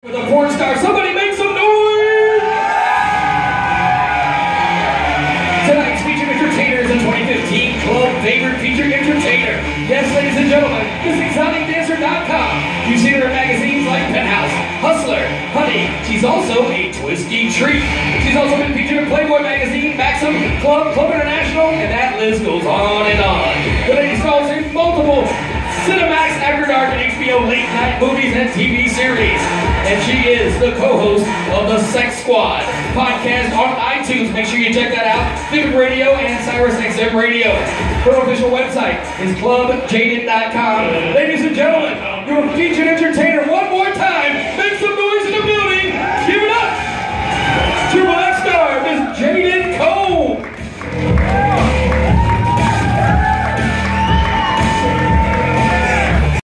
With a porn star, somebody make some noise! Tonight's featured entertainer is a 2015 Club Favorite Featured Entertainer. Yes, ladies and gentlemen, this is ExoticDancer.com. You've seen her in magazines like Penthouse, Hustler, Honey. She's also a twisty treat. She's also been featured in Playboy magazine, Maxim, Club International, and that list goes on and on. The lady stars in multiple Cinemax, After Dark, and HBO late night movies and TV series. And she is the co-host of the Sex Squad podcast on iTunes. Make sure you check that out. Favorite Radio and Cyrus XM Radio. Her official website is clubjayden.com. Ladies and gentlemen, your featured entertainer.